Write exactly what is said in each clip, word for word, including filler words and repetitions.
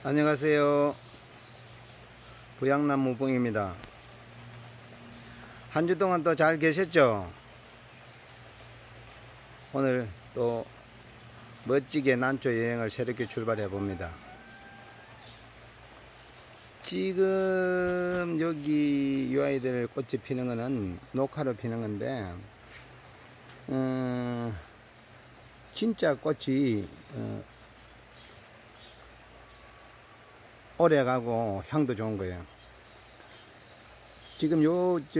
안녕하세요. 부양나무 뿡입니다. 한 주 동안 또 잘 계셨죠? 오늘 또 멋지게 난초 여행을 새롭게 출발해 봅니다. 지금 여기 이 아이들 꽃이 피는 거는 녹화로 피는 건데 어, 진짜 꽃이 어, 오래 가고 향도 좋은 거예요. 지금 요 저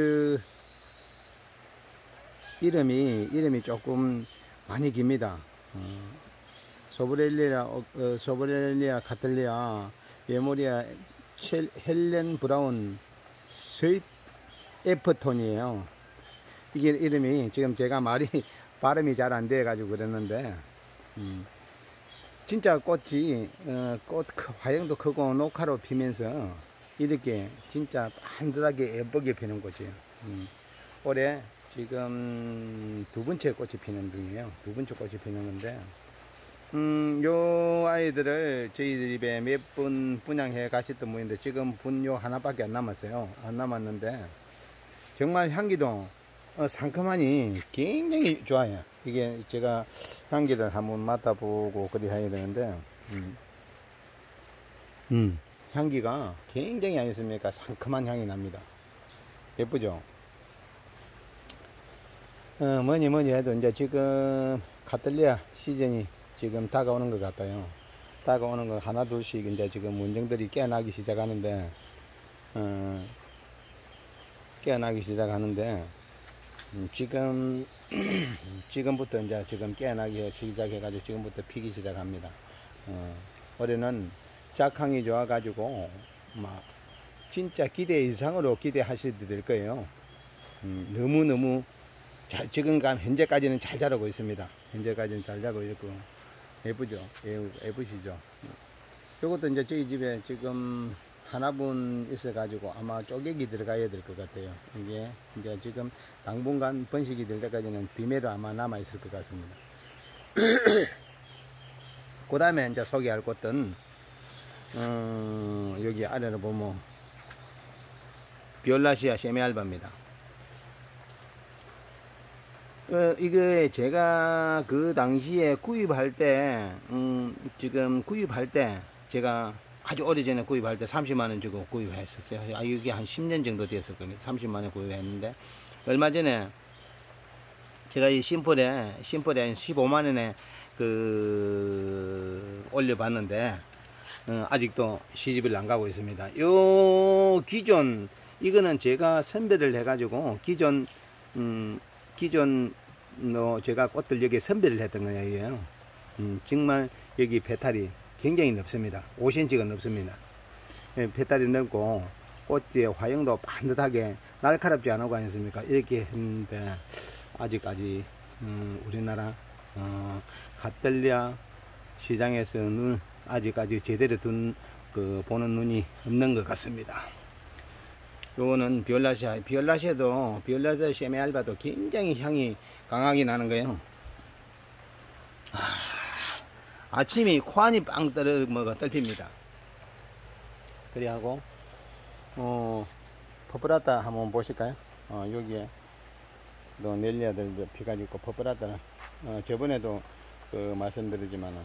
이름이 이름이 조금 많이 깁니다. 어, 소브렐리아 어, 소브렐리아 카틀리아 메모리아 헬렌 브라운 스윗 애프톤이에요. 이게 이름이 지금 제가 말이 발음이 잘 안 돼 가지고 그랬는데 음, 진짜 꽃이 어, 꽃 화형도 크고 녹화로 피면서 이렇게 진짜 반듯하게 예쁘게 피는 꽃이에요. 음, 올해 지금 두 번째 꽃이 피는 중이에요. 두 번째 꽃이 피는 건데 음, 요 아이들을 저희 집에 몇 분 분양해 가셨던 분인데 지금 분 요 하나밖에 안 남았어요. 안 남았는데 정말 향기도 어, 상큼하니 굉장히 좋아요. 이게 제가 향기를 한번 맡아보고 그리 해야 되는데 음, 음 향기가 굉장히 아니습니까? 상큼한 향이 납니다. 예쁘죠? 어, 뭐니 뭐니 해도 이제 지금 카틀리아 시즌이 지금 다가오는 것 같아요. 다가오는 거 하나 둘씩 이제 지금 문정들이 깨어나기 시작하는데 어, 깨어나기 시작하는데 음, 지금 지금부터 이제 지금 깨어나기 시작해 가지고 지금부터 피기 시작합니다. 어, 올해는 작황이 좋아 가지고 막 진짜 기대 이상으로 기대하셔도 될 거예요. 음, 너무너무 잘, 지금 현재까지는 잘 자라고 있습니다. 현재까지는 잘 자라고 있고 예쁘죠? 예, 예쁘시죠? 이것도 이제 저희 집에 지금 하나분 있어 가지고 아마 쪼개기 들어가야 될 것 같아요. 이게 이제 지금 당분간 번식이 될 때까지는 비매로 아마 남아 있을 것 같습니다. 그 다음에 이제 소개할 꽃은 어, 여기 아래로 보면 비올라시아 세미알바입니다. 어, 이게 제가 그 당시에 구입할 때, 음, 지금 구입할 때, 제가 아주 오래전에 구입할 때 삼십만 원 주고 구입했었어요. 아, 이게 한 십 년 정도 됐을 겁니다. 삼십만 원 구입했는데, 얼마 전에 제가 이 심플에, 심플에 십오만 원에 그, 올려봤는데, 어, 아직도 시집을 안 가고 있습니다. 요 기존, 이거는 제가 선별을 해가지고, 기존, 음, 기존 어, 제가 꽃들 여기 선별을 했던 거예요. 음, 정말 여기 배탈이 굉장히 넓습니다. 오 센티미터가 넓습니다. 예, 배탈이 넓고 꽃의 화형도 반듯하게 날카롭지 않고 아니습니까? 이렇게 했는데 아직까지 음, 우리나라 어, 카틀리아 시장에서는 아직까지 제대로 둔 그 보는 눈이 없는 것 같습니다. 요거는 비올라시아, 비올라시아도, 비올라시아 세미알바도 굉장히 향이 강하게 나는 거예요. 아, 아침이 코안이 빵 떨어, 뭐가 떨핍니다. 그리하고, 어, 퍼프라타 한번 보실까요? 어, 여기에, 또 넬리아들도 피가 있고, 퍼프라타는, 어, 저번에도 그 말씀드리지만은,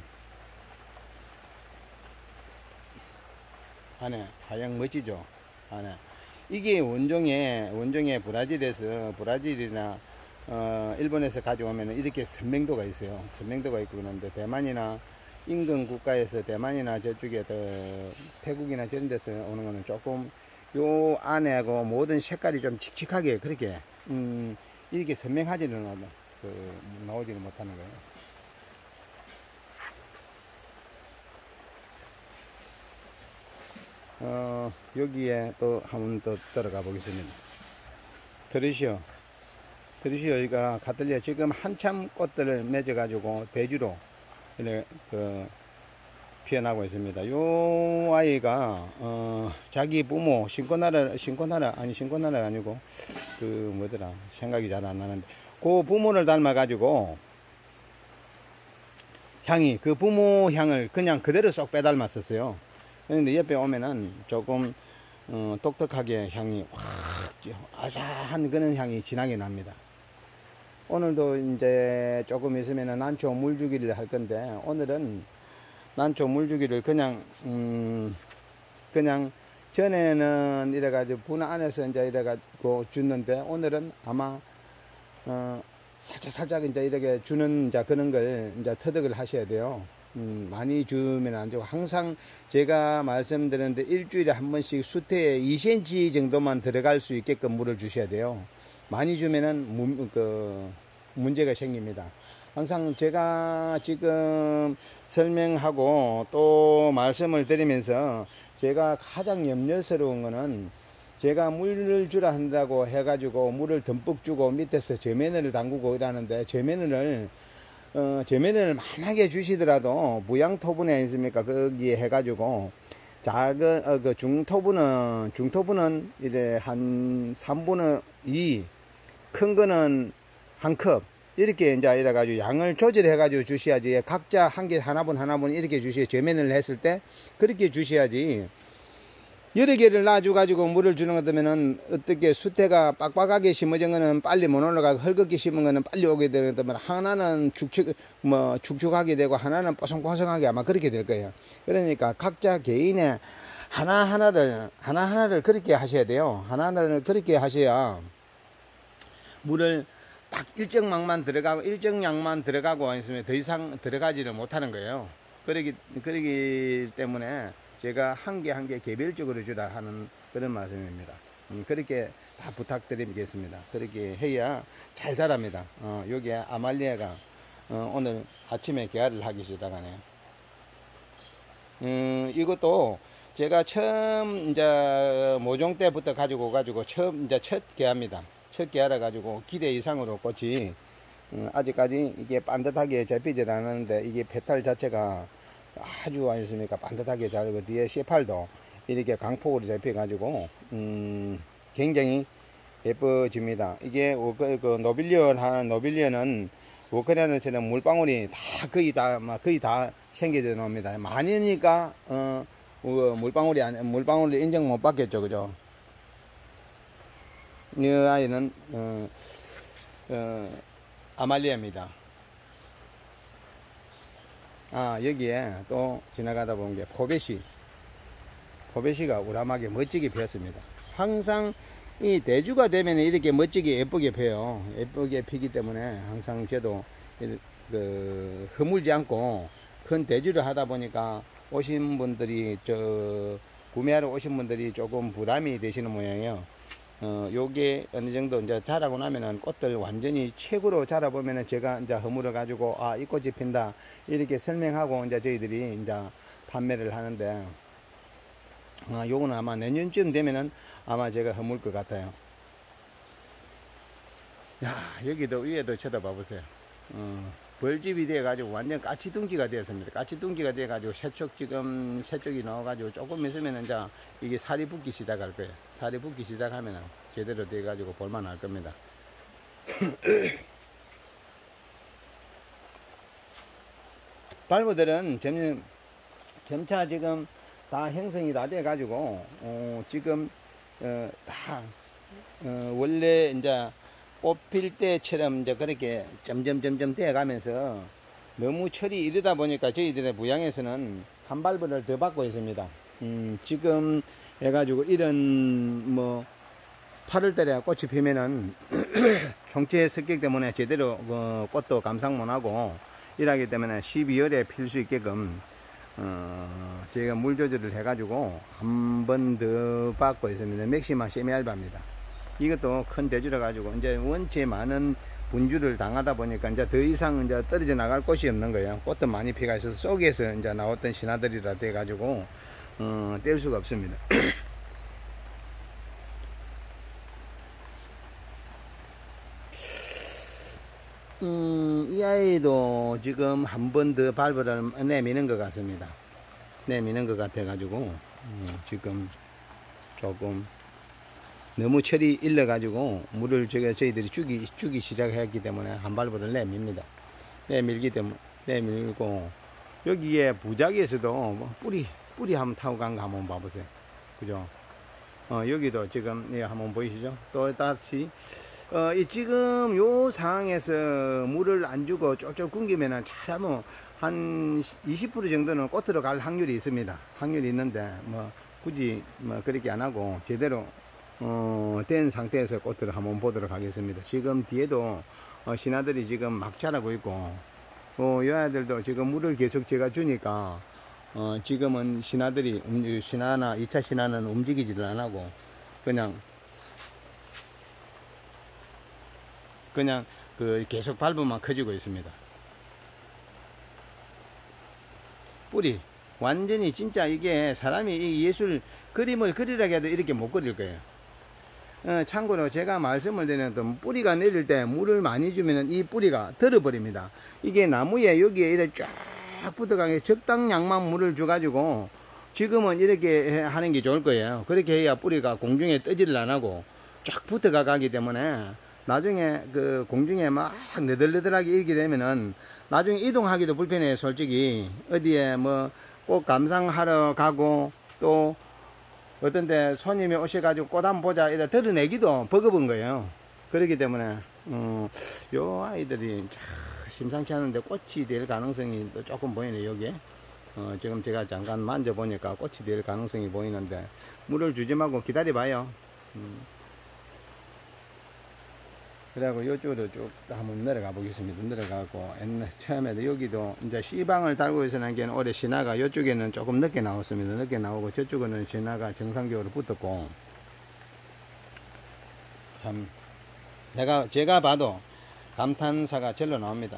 안에 하양 멋지죠? 안에. 이게 원종에 원종에 브라질에서 브라질이나 어, 일본에서 가져오면 이렇게 선명도가 있어요. 선명도가 있고 그러는데 대만이나 인근 국가에서 대만이나 저쪽에 더 태국이나 저런 데서 오는 거는 조금 요 안에하고 모든 색깔이 좀 칙칙하게 그렇게 음, 이렇게 선명하지는 그, 나오지는 못하는 거예요. 어, 여기에 또 한번 또 들어가 보겠습니다. 트리시오. 트리시오, 여기가 카틀리아 지금 한참 꽃들을 맺어 가지고 대주로 이렇게 그 피어나고 있습니다. 요 아이가 어, 자기 부모 신고나라 신고나라 아니 신고나라 아니고 그 뭐더라 생각이 잘 안 나는데 그 부모를 닮아 가지고 향이 그 부모 향을 그냥 그대로 쏙 빼닮았었어요. 그런데 옆에 오면은 조금 어, 독특하게 향이 확 아사한 그런 향이 진하게 납니다. 오늘도 이제 조금 있으면은 난초 물주기를 할 건데, 오늘은 난초 물주기를 그냥 음 그냥 전에는 이래가지고 분 안에서 이제 이래가지고 줬는데, 오늘은 아마 어 살짝 살짝 이제 이렇게 주는 이제 그런 걸 이제 터득을 하셔야 돼요. 음, 많이 주면 안 되고, 항상 제가 말씀드렸는데 일주일에 한 번씩 수태에 이 센티미터 정도만 들어갈 수 있게끔 물을 주셔야 돼요. 많이 주면은 무, 그 문제가 생깁니다. 항상 제가 지금 설명하고 또 말씀을 드리면서 제가 가장 염려스러운 거는, 제가 물을 주라 한다고 해가지고 물을 듬뿍 주고 밑에서 저면을 담그고 이러는데, 저면을 어, 저면을 만약에 주시더라도 무양토분이 아니십니까? 거기에 해가지고 작은 어, 그 중토분은 중토분은 이제 한 삼분의 이, 큰 거는 한 컵, 이렇게 이제 이래 가지고 양을 조절해 가지고 주셔야지. 각자 한 개 하나분 하나분 이렇게 주셔야, 저면을 했을 때 그렇게 주셔야지. 여러 개를 놔줘 가지고 물을 주는 것 같으면은, 어떻게 수태가 빡빡하게 심어진 거는 빨리 못 올라가고, 헐겁게 심은 거는 빨리 오게 되면, 하나는 축축 뭐 축축하게 되고 하나는 뽀송뽀송하게 아마 그렇게 될 거예요. 그러니까 각자 개인의 하나 하나를 하나 하나를 그렇게 하셔야 돼요. 하나 하나를 그렇게 하셔야 물을 딱 일정량만 들어가고 일정량만 들어가고 있으면 더 이상 들어가지를 못하는 거예요. 그러기 그러기 때문에 제가 한 개 한 개 개별적으로 주라 하는 그런 말씀입니다. 음, 그렇게 다 부탁드리겠습니다. 그렇게 해야 잘 자랍니다. 어, 여기에 아말리아가 어, 오늘 아침에 개화를 하기 시작하네요. 음, 이것도 제가 처음 이제 모종 때부터 가지고 가지고 처음 이제 첫 개화입니다. 첫 개화라 가지고 기대 이상으로 꽃이 음, 아직까지 이게 반듯하게 잡히질 않았는데, 이게 페탈 자체가 아주 아니습니까 반듯하게 자르고, 뒤에 씨팔도 이렇게 강폭으로 잡혀 가지고 음 굉장히 예뻐집니다. 이게 그, 그 노빌리언 하는 노빌리언은 우크라이나처럼 물방울이 다 거의 다 거의 다 생겨져 놉니다. 많으니까 어, 어 물방울이 아니 물방울을 인정 못 받겠죠, 그죠? 이 아이는 어, 어, 아말리아입니다. 아, 여기에 또 지나가다 보는 게 포베시. 포베시가 우람하게 멋지게 피었습니다. 항상 이 대주가 되면 이렇게 멋지게 예쁘게 펴요. 예쁘게 피기 때문에 항상 저도 그 허물지 않고 큰 대주를 하다 보니까 오신 분들이, 저 구매하러 오신 분들이 조금 부담이 되시는 모양이에요. 어, 요게 어느 정도 이제 자라고 나면은 꽃들 완전히 최고로 자라보면은 제가 이제 허물어 가지고, 아, 이 꽃이 핀다, 이렇게 설명하고 이제 저희들이 이제 판매를 하는데, 아, 요거는 아마 내년쯤 되면은 아마 제가 허물 것 같아요. 야, 여기도 위에도 쳐다봐 보세요. 어, 벌집이 되어 가지고 완전 까치둥기가 되었습니다. 까치둥기가 되어 가지고 새쪽, 지금 새쪽이 나와 가지고 조금 있으면 이제 이게 살이 붙기 시작할 거예요. 살이 붙기 시작하면 제대로 돼 가지고 볼만할 겁니다. 발부들은 점, 점차 지금 다 형성이 다 돼 가지고 어, 지금 어, 다 어, 원래 이제 꽃필 때처럼 이제 그렇게 점점 점점 되어 가면서, 너무 철이 이르다 보니까 저희들의 부양에서는 한 발벌을 더 받고 있습니다. 음, 지금 해가지고 이런 뭐 팔월 달에 꽃이 피면은 총체 습격 때문에 제대로 그 꽃도 감상 못하고 이러기 때문에 십이월에 필 수 있게끔 어, 제가 물 조절을 해가지고 한 번 더 받고 있습니다. 맥시마 세미알바입니다. 이것도 큰 대주라 가지고 이제 원체 많은 분주를 당하다 보니까 이제 더 이상 이제 떨어져 나갈 곳이 없는 거예요. 꽃도 많이 피가 있어서 속에서 이제 나왔던 신하들이라 돼 가지고 어, 뗄 수가 없습니다. 음, 이 아이도 지금 한 번 더 발벌을 내미는 것 같습니다. 내미는 것 같아 가지고 음, 지금 조금 너무 철이 일러 가지고 물을 저가 저희들이 주기 주기 시작했기 때문에 한 발벌을 내밉니다. 내밀기 때문에 내밀고, 여기에 부작에서도 뭐 뿌리 뿌리 한번 타고 간 거 한번 봐보세요. 그죠? 어, 여기도 지금, 예, 한번 보이시죠? 또 다시, 어, 이 지금 요 상황에서 물을 안 주고 쪽쪽 끊기면은 잘하면 한 이십 퍼센트 정도는 꽃으로 갈 확률이 있습니다. 확률이 있는데, 뭐, 굳이, 뭐, 그렇게 안 하고, 제대로, 어, 된 상태에서 꽃들을 한번 보도록 하겠습니다. 지금 뒤에도, 어, 신하들이 지금 막 자라고 있고, 어, 이 아이들도 지금 물을 계속 제가 주니까, 어, 지금은 신하들이, 음, 신하나, 이 차 신하는 움직이지를 안 하고, 그냥, 그냥, 그, 계속 밟으면 커지고 있습니다. 뿌리. 완전히 진짜 이게 사람이 이 예술 그림을 그리라고 해도 이렇게 못 그릴 거예요. 어, 참고로 제가 말씀을 드리는 뿌리가 내릴 때 물을 많이 주면은 이 뿌리가 들어버립니다. 이게 나무에 여기에 이렇게 쫙 붙어가게 적당량만 물을 줘가지고 지금은 이렇게 하는 게 좋을 거예요. 그렇게 해야 뿌리가 공중에 뜨지를 안 하고 쫙 붙어가 가기 때문에 나중에 그 공중에 막 너덜너덜하게 일게 되면은 나중에 이동하기도 불편해요. 솔직히 어디에 뭐 꽃 감상하러 가고 또 어떤데 손님이 오셔가지고 꽃 한번 보자 이래 드러내기도 버거운 거예요. 그렇기 때문에 음, 요 아이들이 참 심상치 않은데 꽃이 될 가능성이 또 조금 보이네. 여기에 어, 지금 제가 잠깐 만져보니까 꽃이 될 가능성이 보이는데 물을 주지 말고 기다려 봐요. 음. 그래갖고 이쪽으로 쭉 한번 내려가 보겠습니다. 내려가고 옛날 처음에도 여기도 이제 씨방을 달고 있었는 게 올해 신화가 이쪽에는 조금 늦게 나왔습니다. 늦게 나오고 저쪽에는 신화가 정상적으로 붙었고 참 내가 제가 봐도 감탄사가 절로 나옵니다.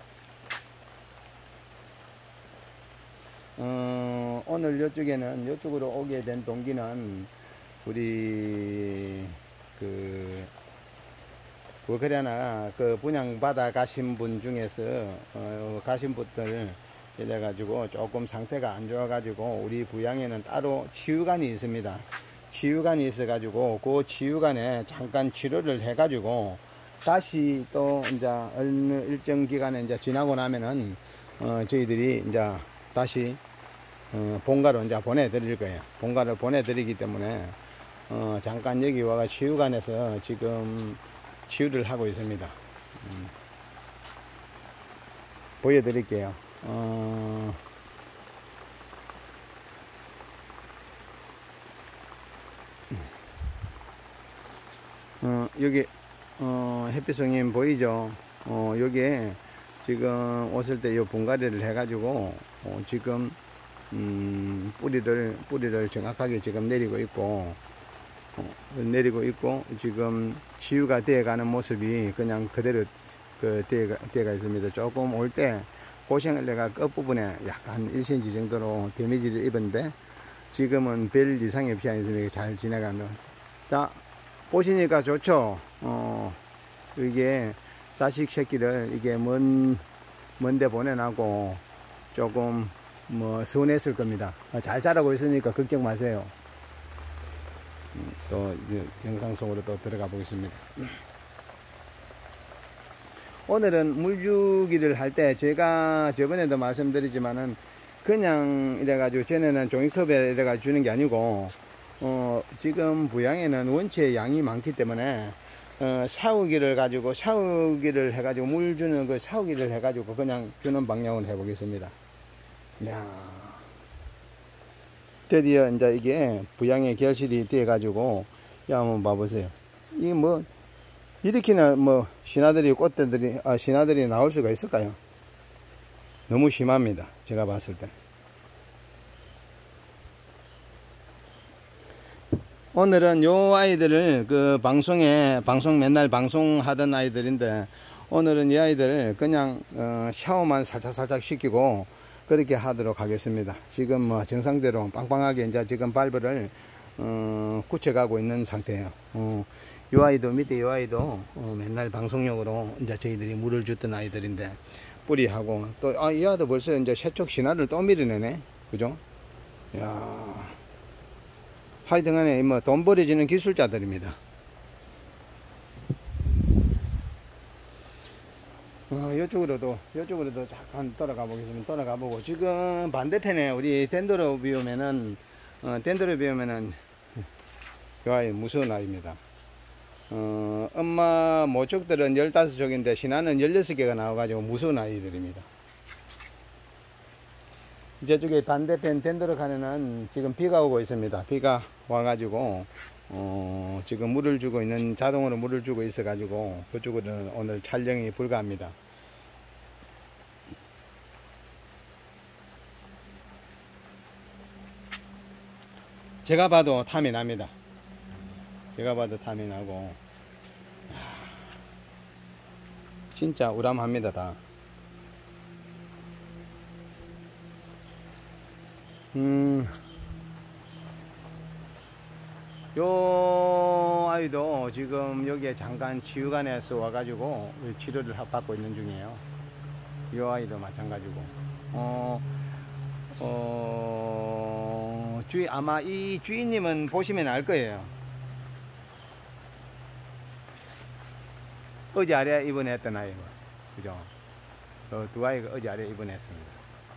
어, 오늘 이쪽에는 이쪽으로 오게 된 동기는 우리 그 뭐 그래나 그 분양받아 가신 분 중에서 어, 가신 분들 이래 가지고 조금 상태가 안 좋아 가지고 우리 부양에는 따로 치유관이 있습니다. 치유관이 있어 가지고 그 치유관에 잠깐 치료를 해 가지고 다시 또 이제 어느 일정 기간에 이제 지나고 나면은 어, 저희들이 이제 다시 어, 본가로 이제 보내드릴 거예요. 본가를 보내드리기 때문에 어, 잠깐 여기 와가 치유관에서 지금 치유를 하고 있습니다. 음. 보여드릴게요. 어... 어, 여기 어, 햇빛송님 보이죠? 어, 여기에 지금 오실 때 요 분갈이를 해가지고 어, 지금 음, 뿌리를 뿌리를 정확하게 지금 내리고 있고. 어, 내리고 있고 지금 치유가 되어가는 모습이 그냥 그대로 그 되어가, 되어가 있습니다. 조금 올 때 고생을 내가 끝부분에 약간 일 센티미터 정도로 데미지를 입었는데 지금은 별 이상이 없이 않습니까? 잘 지나가는. 자 보시니까 좋죠. 어 이게 자식 새끼를 이게 먼 먼데 보내놔고 조금 뭐 서운했을 겁니다. 잘 자라고 있으니까 걱정 마세요. 또 이제 영상 속으로 또 들어가 보겠습니다. 오늘은 물주기를 할 때 제가 저번에도 말씀드리지만은 그냥 이래가지고 전에는 종이컵에 이래가지고 주는 게 아니고 어 지금 부양에는 원체 양이 많기 때문에 어 샤우기를 가지고 샤우기를 해가지고 물 주는 그 샤우기를 해가지고 그냥 주는 방향을 해보겠습니다. 야. 드디어 이제 이게 부양의 결실이 되어 가지고 야 한번 봐보세요. 이게 뭐 이렇게나 뭐 신하들이 꽃들이 아 신하들이 나올 수가 있을까요? 너무 심합니다. 제가 봤을 때. 오늘은 요 아이들을 그 방송에 방송 맨날 방송하던 아이들인데 오늘은 이 아이들 그냥 어, 샤워만 살짝살짝 시키고 그렇게 하도록 하겠습니다. 지금 뭐 정상대로 빵빵하게 이제 지금 발브를 어, 굳혀가고 있는 상태예요. 어, 이 아이도 밑에 이 아이도 어, 맨날 방송용으로 이제 저희들이 물을 줬던 아이들인데 뿌리하고 또 아, 이 아이도 벌써 이제 새쪽 신화를 또 밀어내네. 그죠? 야, 하여튼간에 뭐 돈 벌어지는 기술자들입니다. 어, 이쪽으로도 이쪽으로도 잠깐 돌아가 보겠습니다. 돌아가 보고 지금 반대편에 우리 덴드로비움에는 어, 덴드로비움에는 요 아이 무서운 아이입니다. 어, 엄마 모쪽들은 열다섯 족인데 신화는 열여섯 개가 나와가지고 무서운 아이들입니다. 저쪽에 반대편 덴드로칸에는 지금 비가 오고 있습니다. 비가 와가지고 어, 지금 물을 주고 있는, 자동으로 물을 주고 있어 가지고 그쪽으로는 오늘 촬영이 불가합니다. 제가 봐도 탐이 납니다. 제가 봐도 탐이 나고 진짜 우람합니다. 다. 음, 요 아이도 지금 여기에 잠깐 치유관에서 와가지고 치료를 받고 있는 중이에요. 요 아이도 마찬가지고. 어, 어, 주인, 아마 이 주인님은 보시면 알 거예요. 어제 아래 입원했던 아이고. 그죠? 어, 두 아이가 어제 아래 입원했습니다.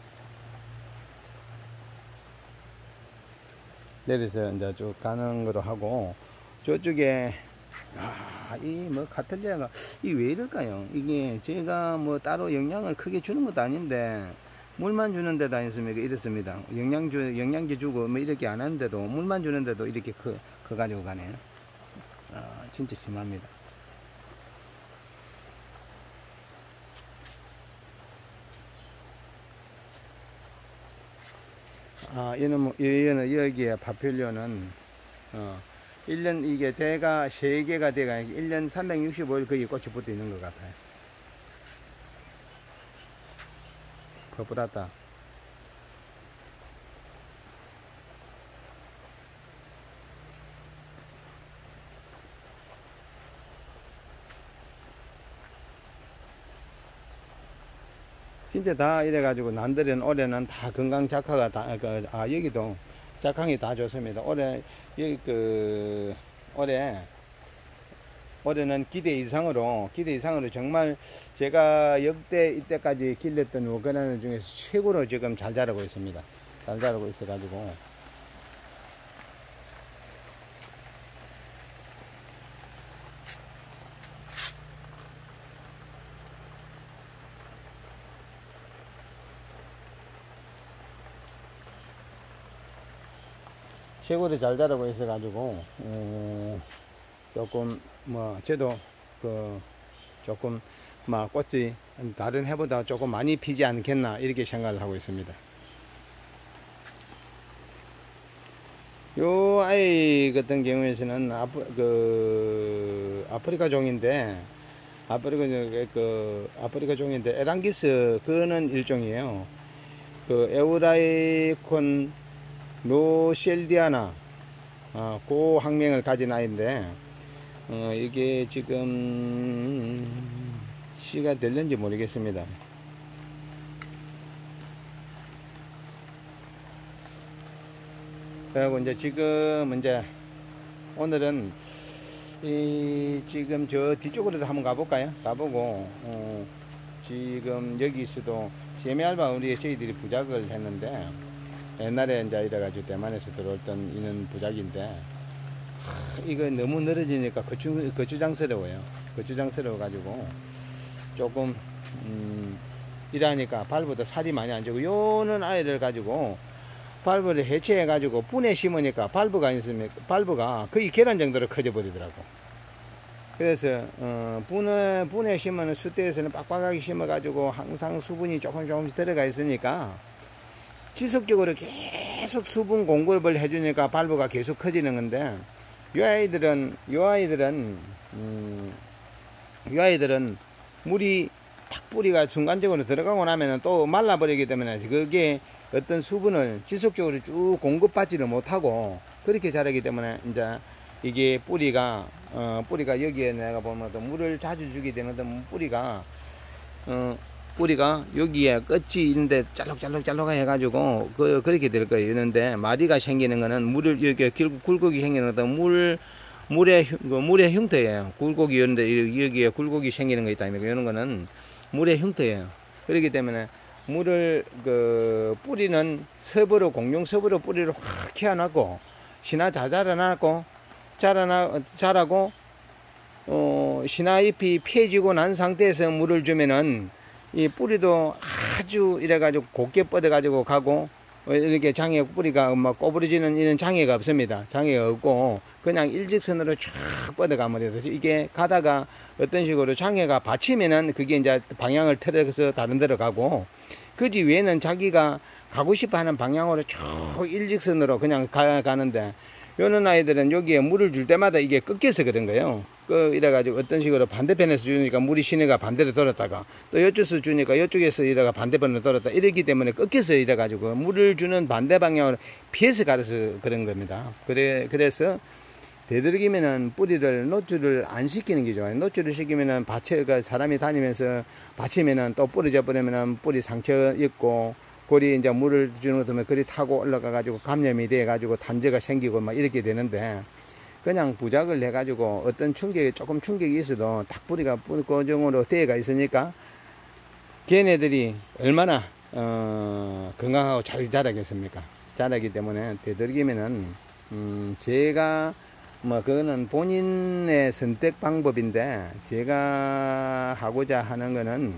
내려서 이제 쭉 가는 거로 하고, 저쪽에, 아, 이 뭐 카틀리아가, 이 왜 이럴까요? 이게 제가 뭐 따로 영양을 크게 주는 것도 아닌데, 물만 주는 데도 아니습니까? 이렇습니다. 영양주, 영양제 주고 뭐 이렇게 안 하는데도, 물만 주는데도 이렇게 커, 커가지고 가네요. 아, 진짜 심합니다. 아, 얘는, 얘는, 여기에 파필리오는, 어, 일 년, 이게 대가 세 개가 돼가 일 년 삼백육십오 일 거의 꽃이 붙어 있는 것 같아요. 퍼플하다. 진짜 다 이래가지고 남들은 올해는 다 건강 작화가 다, 그, 아, 여기도 작황이 다 좋습니다. 올해, 여기 그, 올해, 올해는 기대 이상으로, 기대 이상으로 정말 제가 역대 이때까지 길렀던 워커나는 중에서 최고로 지금 잘 자라고 있습니다. 잘 자라고 있어가지고. 최고로 잘 자라고 있어가지고, 어, 조금, 뭐, 저도, 그, 조금, 막, 꽃이 다른 해보다 조금 많이 피지 않겠나, 이렇게 생각을 하고 있습니다. 요 아이 같은 경우에는, 아프, 그, 아프리카 종인데, 아프리카, 그, 아프리카 종인데, 에랑기스, 그거는 일종이에요. 그, 에우라이콘, 노셀디아나, 어, 그 학명을 가진 아이인데, 어, 이게 지금 씨가 될는지 모르겠습니다. 그리고 이제 지금 이제 오늘은 이 지금 저 뒤쪽으로도 한번 가볼까요? 가보고 어, 지금 여기서도 세미알바 우리 저희들이 부작을 했는데. 옛날에 이제 이래가지고 대만에서 들어왔던 이는 부작인데, 하, 이거 너무 늘어지니까 거추, 거추장스러워요. 거추장스러워가지고, 조금, 음, 이러니까 발보다 살이 많이 안 찌고, 요는 아이를 가지고, 발브를 해체해가지고, 분에 심으니까 발브가 있으면, 발브가 거의 계란 정도로 커져버리더라고. 그래서, 어, 분에, 분에 심으면 수대에서는 빡빡하게 심어가지고, 항상 수분이 조금 조금씩 들어가 있으니까, 지속적으로 계속 수분 공급을 해주니까 발브가 계속 커지는 건데, 이 아이들은, 이 아이들은, 음, 이 아이들은 물이 탁 뿌리가 순간적으로 들어가고 나면은 또 말라버리기 때문에 그게 어떤 수분을 지속적으로 쭉 공급받지를 못하고 그렇게 자라기 때문에 이제 이게 뿌리가, 어, 뿌리가 여기에 내가 보면 또 물을 자주 주게 되는데 뿌리가, 어, 뿌리가 여기에 끝이 있는데 짤록짤록짤록 해가지고 그 그렇게 될 거예요. 있는데 마디가 생기는 거는 물을 여기 굴곡이 생기는 것도 물 물의 그 물의 형태예요. 굴곡이 있는데 여기에 굴곡이 생기는 거 있다. 이런 거는 물의 흉터예요. 그렇기 때문에 물을 그 뿌리는 섭으로 공룡 섭으로 뿌리를 확 키워놨고 신화 다 자라나고 자라나 자라고 어 신화 잎이 펴지고 난 상태에서 물을 주면은 이 뿌리도 아주 이래가지고 곱게 뻗어가지고 가고 이렇게 장애 뿌리가 막 꼬부러지는 이런 장애가 없습니다. 장애가 없고 그냥 일직선으로 쫙 뻗어가면 이게 가다가 어떤 식으로 장애가 받치면은 그게 이제 방향을 틀어서 다른 데로 가고 그지 외에는 자기가 가고 싶어 하는 방향으로 쭉 일직선으로 그냥 가, 가는데 요런 아이들은 여기에 물을 줄 때마다 이게 꺾여서 그런 거예요. 그 이래가지고 어떤 식으로 반대편에서 주니까 물이 시내가 반대로 돌았다가 또 이쪽에서 주니까 이쪽에서 이래가 반대편으로 돌았다 이렇기 때문에 꺾여서 이래가지고 물을 주는 반대 방향으로 피해서 가서 그런 겁니다. 그래 그래서 되도록이면은 뿌리를 노출을 안 시키는 게 좋아요. 노출을 시키면은 밭에가 사람이 다니면서 받치면은 또 부러져 버리면은 뿌리 상처 있고 골이 이제 물을 주는 것 때문에 골이 타고 올라가 가지고 감염이 돼 가지고 단저가 생기고 막 이렇게 되는데 그냥 부작을 해 가지고 어떤 충격이 조금 충격이 있어도 딱 뿌리가 고정으로 대가 있으니까 걔네들이 얼마나 어 건강하고 잘 자라겠습니까? 자라기 때문에 되도록이면은 음 제가 뭐 그거는 본인의 선택 방법인데 제가 하고자 하는 거는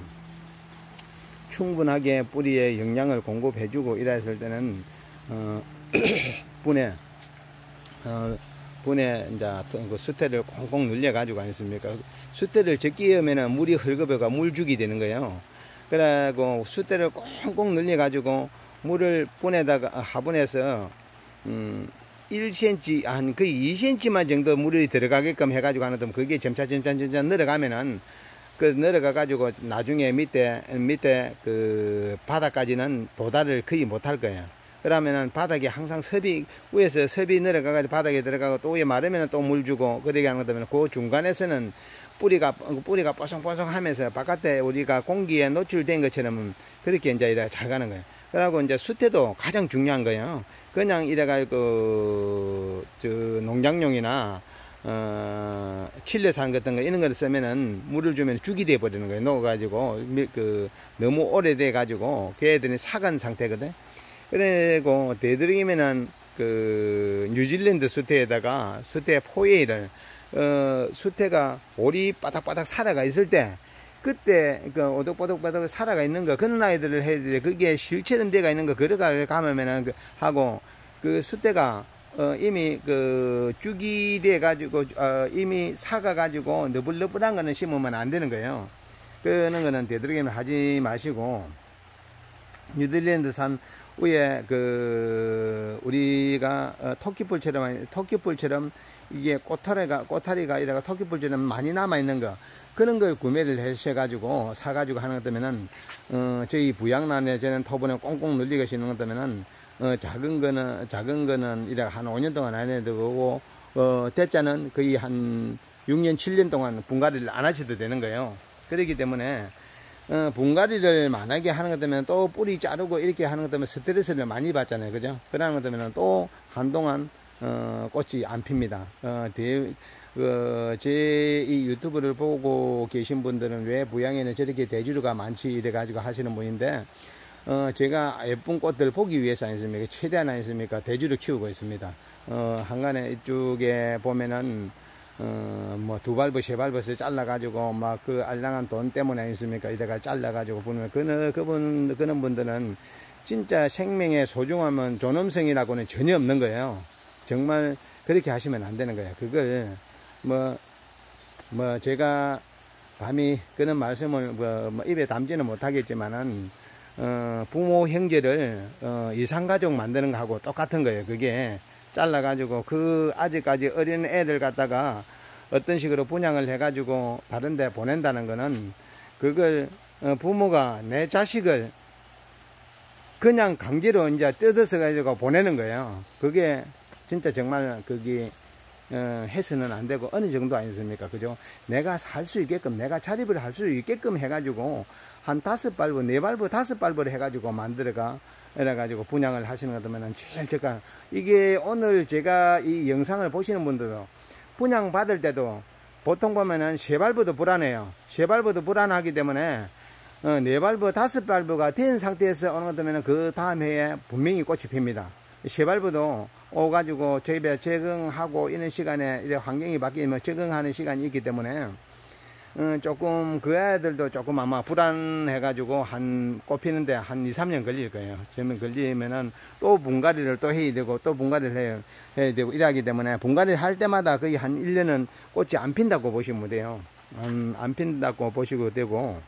충분하게 뿌리에 영양을 공급해주고 이랬을 때는 어, 분에 어, 분에 이제 그 수태를 꽁꽁 눌려 가지고 아니습니까? 수태를 적게 하면은 물이 헐거벼가 물죽이 되는 거예요. 그래고 수태를 꽁꽁 눌려 가지고 물을 분에다가 화분에서 음, 일 센티미터 한 거의 이 센티미터만 정도 물이 들어가게끔 해가지고 하는 그게 점차 점차 점차 늘어가면은 그 내려가 가지고 나중에 밑에 밑에 그 바닥까지는 도달을 거의 못할 거예요. 그러면은 바닥에 항상 섭이 위에서 섭이 내려가 가지고 바닥에 들어가고 또 위에 마르면은 또 물 주고 그러게 하는 것 때문에 그 중간에서는 뿌리가 뿌리가 뽀송뽀송하면서 바깥에 우리가 공기에 노출된 것처럼 그렇게 이제 이래 잘 가는 거예요. 그리고 이제 수태도 가장 중요한 거예요. 그냥 이래가지고 저 농장용이나 어, 칠레산 같은 거 이런 거를 쓰면은 물을 주면 죽이 돼 버리는 거예요. 녹아가지고 그 너무 오래돼 가지고 걔들이 사간 상태거든. 그리고 되도록이면은 그 뉴질랜드 수태에다가 수태 포에이를 어, 수태가 올이 바닥바닥 살아가 있을 때 그때 그 오독바독바독 살아가 있는 거 그런 아이들을 해야 돼. 그게 실처럼 돼가 있는 거 걸어가 가면은 그 하고 그 수태가 어, 이미 그 죽이 돼 가지고 어, 이미 사가 가지고 너불너불한 거는 심으면 안 되는 거예요. 그런 거는 되도록이면 하지 마시고 뉴질랜드산 위에 그 우리가 어, 토끼뿔처럼 토끼뿔처럼 이게 꼬타리가 꼬타리가 이래가 토끼뿔처럼 많이 남아 있는 거 그런 걸 구매를 하셔 가지고 사 가지고 하는 것 때문에는 어, 저희 부양란에 저는 토분에 꽁꽁 눌리고 시는 것 때문에는 어, 작은 거는, 작은 거는, 이래 한 오 년 동안 안 해도 되고, 어, 대자는 거의 한 육 년, 칠 년 동안 분갈이를 안 하셔도 되는 거예요. 그렇기 때문에, 어, 분갈이를 만약에 하는 것 때문에 또 뿌리 자르고 이렇게 하는 것 때문에 스트레스를 많이 받잖아요. 그죠? 그러는 것 때문에 또 한동안, 어, 꽃이 안 핍니다. 어, 대, 어, 제 이 유튜브를 보고 계신 분들은 왜 부양에는 저렇게 대주류가 많지 이래가지고 하시는 분인데, 어, 제가 예쁜 꽃들 보기 위해서 아니십니까? 최대한 아니십니까? 대주를 키우고 있습니다. 어, 한간에 이쪽에 보면은, 어, 뭐, 두 발버, 세 발버스 잘라가지고, 막 그 알량한 돈 때문에 아니십니까? 이래가 잘라가지고 보면, 그는, 그분, 그런 분들은 진짜 생명의 소중함은 존엄성이라고는 전혀 없는 거예요. 정말 그렇게 하시면 안 되는 거예요. 그걸, 뭐, 뭐, 제가 감히 그런 말씀을 뭐, 뭐 입에 담지는 못하겠지만은, 어, 부모 형제를 어, 이상가족 만드는 거하고 똑같은 거예요. 그게 잘라가지고 그 아직까지 어린 애들 갖다가 어떤 식으로 분양을 해가지고 다른 데 보낸다는 거는 그걸 어, 부모가 내 자식을 그냥 강제로 이제 뜯어서 가지고 보내는 거예요. 그게 진짜 정말 그게 어, 해서는 안 되고 어느 정도 아니습니까? 그죠? 내가 살 수 있게끔 내가 자립을 할 수 있게끔 해가지고 한 다섯 발부, 네 발부, 다섯 발부를 해가지고 만들어가, 이래가지고 분양을 하시는 것 같으면 제일 저가, 이게 오늘 제가 이 영상을 보시는 분들도 분양 받을 때도 보통 보면은 세 발부도 불안해요. 세 발부도 불안하기 때문에 어, 네 발부, 다섯 발부가 된 상태에서 어느 정도면 그 다음 해에 분명히 꽃이 핍니다. 세 발부도 오가지고 저희에 적응하고 이런 시간에 이제 환경이 바뀌면 적응하는 시간이 있기 때문에 어, 조금 그 애들도 조금 아마 불안해가지고 한 꽃피는데 한 이, 삼 년 걸릴 거예요. 그러면 걸리면은 또 분갈이를 또 해야 되고 또 분갈이를 해야, 해야 되고 이러기 때문에 분갈이를 할 때마다 거의 한 일 년은 꽃이 안 핀다고 보시면 돼요. 안, 안 핀다고 보시고 되고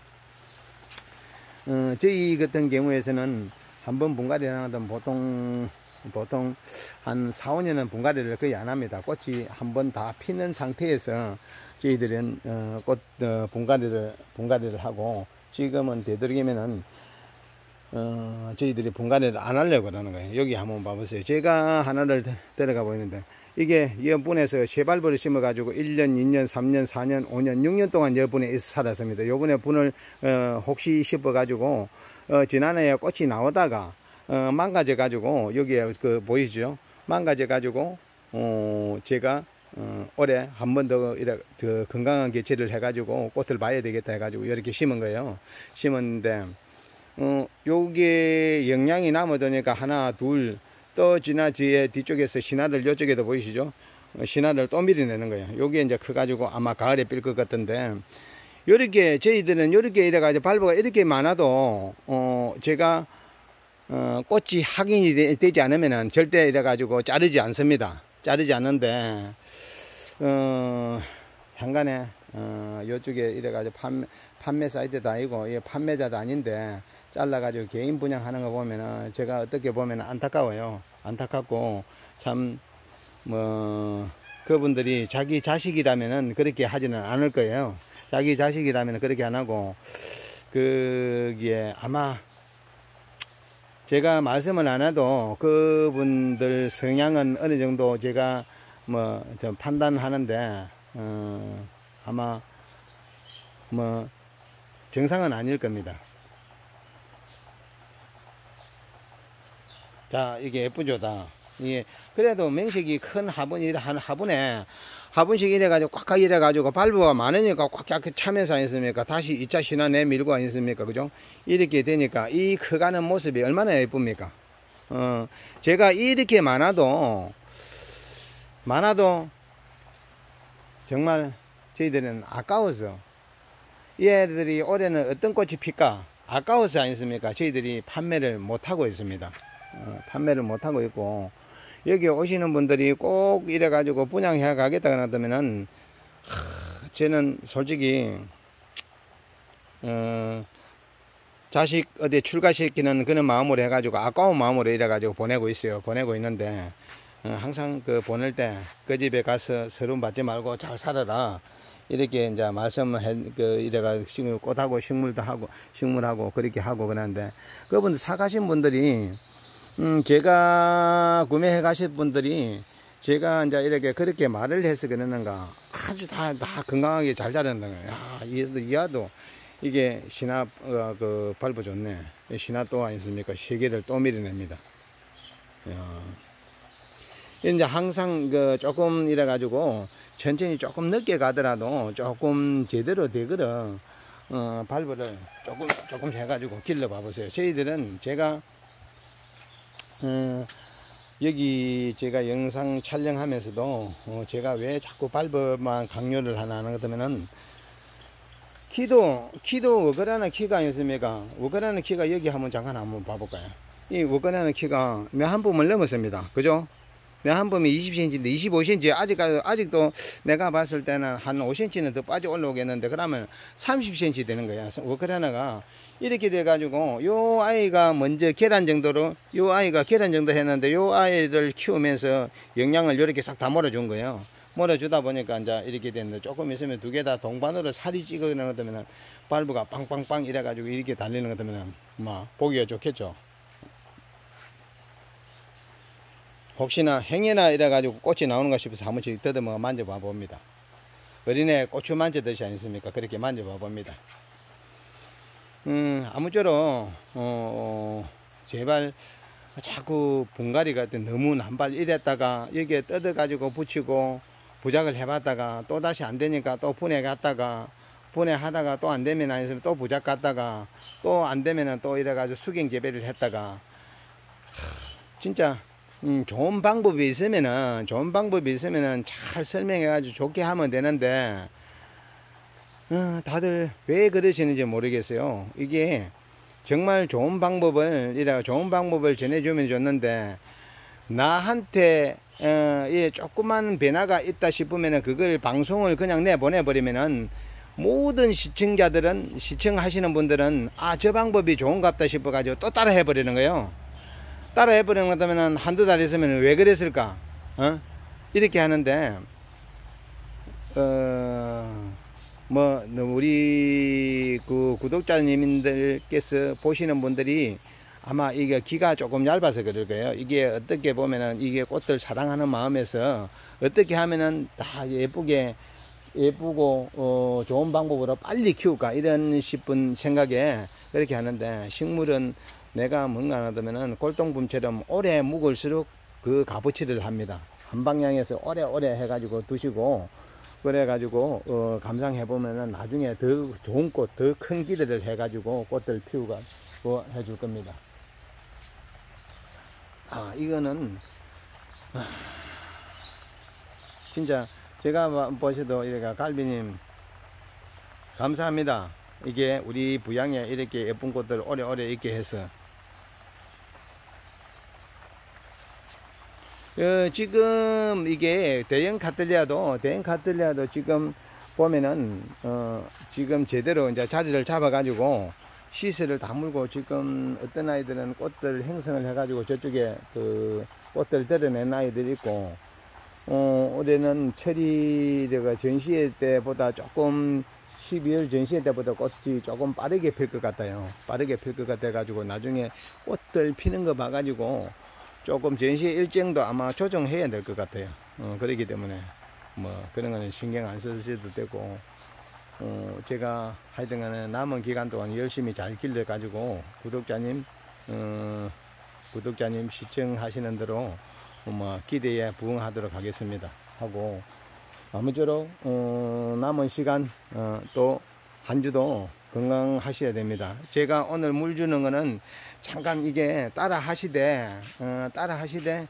어, 저희 같은 경우에서는 한번 분갈이를 하면 보통 보통 한 사, 오 년은 분갈이를 거의 안 합니다. 꽃이 한번 다 피는 상태에서 저희들은 어, 꽃 어, 분갈이를 분갈이를 하고 지금은 되도록이면은 어, 저희들이 분갈이를 안 하려고 그러는 거예요. 여기 한번 봐보세요. 제가 하나를 데려가 보이는데 이게 여분에서 세 발벌을 심어 가지고 일 년, 이 년, 삼 년, 사 년, 오 년, 육 년 동안 여분에 살았습니다. 요번에 분을 어, 혹시 심어 가지고 어, 지난해에 꽃이 나오다가 어, 망가져 가지고 여기에 그 보이시죠? 망가져 가지고 어, 제가 어, 올해 한 번 더 더 건강한 개체를 해가지고 꽃을 봐야 되겠다 해가지고 이렇게 심은 거예요. 심었는데 어, 요게 영양이 남아도니까 하나 둘 또 지나 뒤에 뒤쪽에서 신화를 요쪽에도 보이시죠? 어, 신화를 또 밀어내는 거예요. 요게 이제 커가지고 아마 가을에 필 것 같은데 요렇게 저희들은 요렇게 이래가지고 발부가 이렇게 많아도 어, 제가 어, 꽃이 확인이 되, 되지 않으면은 절대 이래가지고 자르지 않습니다. 자르지 않는데 어, 현관에 어, 요쪽에 이래가지고 판매, 판매 사이트도 아니고 이게 판매자도 아닌데 잘라가지고 개인 분양하는 거 보면은 제가 어떻게 보면 안타까워요. 안타깝고 참 뭐 그분들이 자기 자식이라면은 그렇게 하지는 않을 거예요. 자기 자식이라면 그렇게 안 하고 그게 아마 제가 말씀을 안 해도 그분들 성향은 어느 정도 제가 뭐 좀 판단하는데 어 아마 뭐 정상은 아닐 겁니다. 자, 이게 예쁘죠, 다. 이게 그래도 명식이 큰 화분이 한 화분에 화분씩 이래가지고 꽉꽉 이래가지고 발부가 많으니까 꽉꽉 차면서 아니습니까? 다시 이 차 신화 내밀고 아니습니까? 그죠? 이렇게 되니까 이 커가는 모습이 얼마나 예쁩니까? 어, 제가 이렇게 많아도 많아도 정말 저희들은 아까워서 이 애들이 올해는 어떤 꽃이 필까 아까워서 아니습니까? 저희들이 판매를 못하고 있습니다. 어, 판매를 못하고 있고 여기 오시는 분들이 꼭 이래 가지고 분양해 가겠다 그러면은 저는 솔직히 어, 자식 어디 출가시키는 그런 마음으로 해 가지고 아까운 마음으로 이래 가지고 보내고 있어요. 보내고 있는데 어, 항상 그 보낼 때 그 집에 가서 서름 받지 말고 잘 살아라 이렇게 이제 말씀을 그 이래가 식물 꽃하고 식물도 하고 식물하고 그렇게 하고 그러는데 그분들 사가신 분들이 음 제가 구매해 가실 분들이 제가 이제 이렇게 그렇게 말을 해서 그러는가 아주 다, 다 건강하게 잘 자란다는 거예요. 야, 이도 이하도 이게 신화 어, 그 발부 좋네. 신화 또 아니습니까? 세계를 또 밀어냅니다. 야. 이제 항상 그 조금 이래 가지고 천천히 조금 늦게 가더라도 조금 제대로 되거든. 어, 발부를 조금 조금 해가지고 길러 봐보세요. 저희들은 제가 어, 여기 제가 영상 촬영하면서도 어, 제가 왜 자꾸 발부만 강요를 하나 하는 것 같으면은 키도 키도 워커라는 키가 아니었습니까? 워커라는 키가 여기 한번 잠깐 한번 봐볼까요? 이 워커라는 키가 내 한 봄을 넘었습니다. 그죠? 내 한 봄이 이십 센티미터인데 이십오 센티미터 아직, 아직도 내가 봤을 때는 한 오 센티미터는 더 빠져 올라오겠는데 그러면 삼십 센티미터 되는 거야. 워커 하나가 이렇게 돼 가지고 요 아이가 먼저 계란 정도로 요 아이가 계란 정도 했는데 요 아이를 키우면서 영양을 이렇게 싹 다 몰아준 거예요. 몰아주다 보니까 이제 이렇게 됐는데 조금 있으면 두 개 다 동반으로 살이 찌거나 그러면 발부가 빵빵빵 이래 가지고 이렇게 달리는 것 같으면 막 보기가 좋겠죠. 혹시나 행여나 이래가지고 꽃이 나오는가 싶어서 한 번씩 더듬어 만져봐 봅니다. 어린애 고추 만져듯이 아니습니까? 그렇게 만져봐 봅니다. 음, 아무쪼록, 어, 어, 제발 자꾸 분갈이 같은 너무 난발 이랬다가 여기에 뜯어가지고 붙이고 부작을 해봤다가 또 다시 안 되니까 또 분해 갔다가 분해하다가 또 안 되면 아니면 또 부작 갔다가 또 안 되면은 또 이래가지고 수경 재배를 했다가 진짜 음, 좋은 방법이 있으면은 좋은 방법이 있으면은 잘 설명해가지고 좋게 하면 되는데 어, 다들 왜 그러시는지 모르겠어요. 이게 정말 좋은 방법을 이래 좋은 방법을 전해주면 좋는데 나한테 어, 예, 조그만 변화가 있다 싶으면은 그걸 방송을 그냥 내보내 버리면은 모든 시청자들은 시청하시는 분들은 아, 저 방법이 좋은갑다 싶어 가지고 또 따라 해버리는 거예요. 따라 해버리는 것 같으면 한두 달 있으면 왜 그랬을까? 어? 이렇게 하는데 어, 뭐 우리 그 구독자님들께서 보시는 분들이 아마 이게 귀가 조금 얇아서 그럴 거예요. 이게 어떻게 보면은 이게 꽃들 사랑하는 마음에서 어떻게 하면은 다 예쁘게 예쁘고 어, 좋은 방법으로 빨리 키울까 이런 싶은 생각에 그렇게 하는데 식물은 내가 뭔가 하다면은 골동품처럼 오래 묵을수록 그 값어치를 합니다. 한 방향에서 오래오래 해가지고 두시고 그래가지고 어, 감상해 보면은 나중에 더 좋은 꽃, 더 큰 기대를 해가지고 꽃들 피우고 뭐 해줄 겁니다. 아, 이거는 아, 진짜 제가 보셔도 이렇게 갈비님 감사합니다. 이게 우리 부양에 이렇게 예쁜 꽃들 오래오래 있게 해서 어, 지금 이게 대형 카틀리아도 대형 카틀리아도 지금 보면은 어, 지금 제대로 이제 자리를 잡아 가지고 시스를 다물고 지금 어떤 아이들은 꽃들 행성을 해 가지고 저쪽에 그 꽃들 드러낸 아이들이 있고 어, 올해는 철이가 전시회 때보다 조금 십이월 전시회 때보다 꽃이 조금 빠르게 필 것 같아요. 빠르게 필 것 같아 가지고 나중에 꽃들 피는 거 봐 가지고 조금 전시회 일정도 아마 조정해야 될 것 같아요. 어, 그렇기 때문에 뭐 그런 거는 신경 안 쓰셔도 되고 어, 제가 하여튼 간에 남은 기간 동안 열심히 잘 길러 가지고 구독자님 어, 구독자님 시청하시는 대로 뭐 기대에 부응하도록 하겠습니다 하고 아무쪼록 어, 남은 시간 어, 또 한 주도 건강하셔야 됩니다. 제가 오늘 물 주는 거는 잠깐 이게 따라 하시되 어, 따라 하시되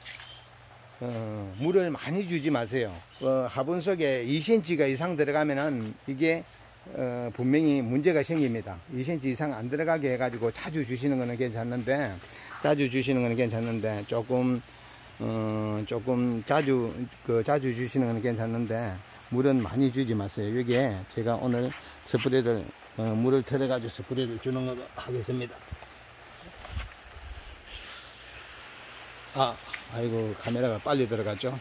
어, 물을 많이 주지 마세요. 어, 화분 속에 이 센티미터 이상 들어가면은 이게 어, 분명히 문제가 생깁니다. 이 센티미터 이상 안 들어가게 해가지고 자주 주시는 거는 괜찮는데 자주 주시는 거는 괜찮는데 조금 어, 조금 자주 그 자주 주시는 건 괜찮는데 물은 많이 주지 마세요. 여기에 제가 오늘 스프레이를 어, 물을 틀어 가지고 스프레이를 주는 거 하겠습니다. 아, 아이고 카메라가 빨리 들어갔죠.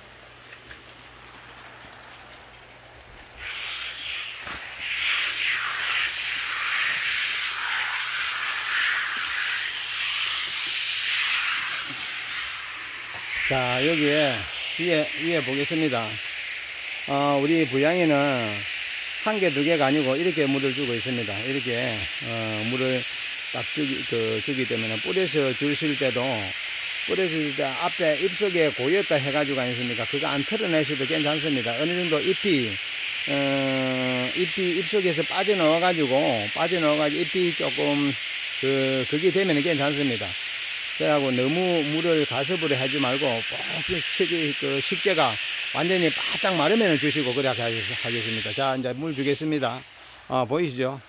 자, 여기에 위에 위에 보겠습니다. 어, 우리 부양에는 한 개, 두 개가 아니고 이렇게 물을 주고 있습니다. 이렇게 어, 물을 딱 주기, 그, 주기 때문에 뿌려서 주실 때도 뿌려서 줄 때 앞에 잎속에 고였다 해가지고 아니십니까? 그거 안 털어내셔도 괜찮습니다. 어느 정도 잎이 어, 잎이 잎속에서 빠져나와가지고 빠져나와가지고 잎이 조금 그 그게 되면 괜찮습니다. 그래가지고 너무 물을 가습을 하지 말고 꼭 그 식재가 완전히 바짝 마르면 주시고 그렇게 하겠습니다. 자, 이제 물 주겠습니다. 아, 보이시죠?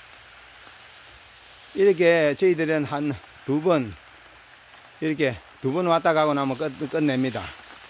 이렇게 저희들은 한 두 번 이렇게 두 번 왔다 가고 나면 끝, 끝냅니다.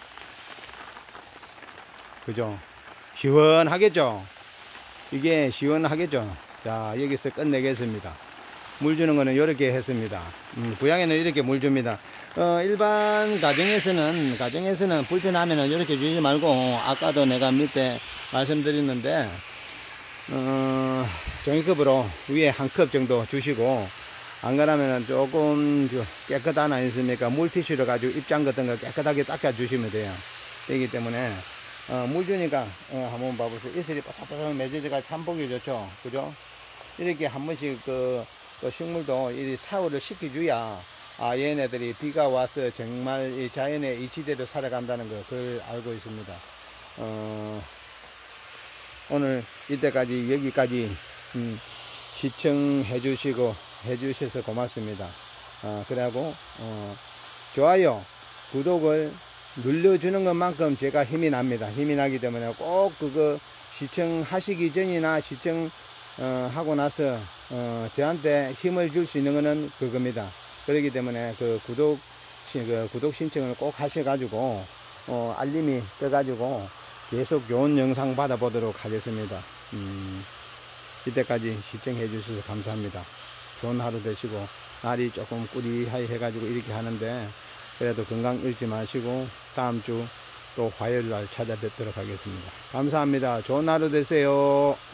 그죠? 시원하겠죠? 이게 시원하겠죠? 자, 여기서 끝내겠습니다. 물 주는 거는 이렇게 했습니다. 음, 부양에는 이렇게 물 줍니다. 어, 일반 가정에서는, 가정에서는 불편하면은 이렇게 주지 말고, 아까도 내가 밑에 말씀드렸는데, 어, 종이컵으로 위에 한 컵 정도 주시고, 안 그러면은 조금 깨끗하나 아니습니까? 물티슈로 가지고 입장 같은 거 깨끗하게 닦아 주시면 돼요. 되기 때문에, 어, 물 주니까, 어, 한번 봐보세요. 이슬이 바짝바짝 맺어져가 참 보기 좋죠. 그죠? 이렇게 한 번씩 그, 그 식물도 이 샤워를 시켜줘야 아, 얘네들이 비가 와서 정말 이 자연의 이치대로 살아간다는 거 그걸 알고 있습니다. 어, 오늘 이때까지 여기까지 음, 시청해 주시고 해 주셔서 고맙습니다. 어, 그래고 어, 좋아요 구독을 눌러주는 것만큼 제가 힘이 납니다. 힘이 나기 때문에 꼭 그거 시청하시기 전이나 시청 어, 하고 나서 어, 저한테 힘을 줄 수 있는 거는 그겁니다. 그렇기 때문에 그 구독 그 구독 신청을 꼭 하셔가지고 어, 알림이 떠가지고 계속 좋은 영상 받아보도록 하겠습니다. 음, 이때까지 시청해 주셔서 감사합니다. 좋은 하루 되시고, 날이 조금 꾸리하게 해가지고 이렇게 하는데 그래도 건강 잃지 마시고 다음 주 또 화요일 날 찾아뵙도록 하겠습니다. 감사합니다. 좋은 하루 되세요.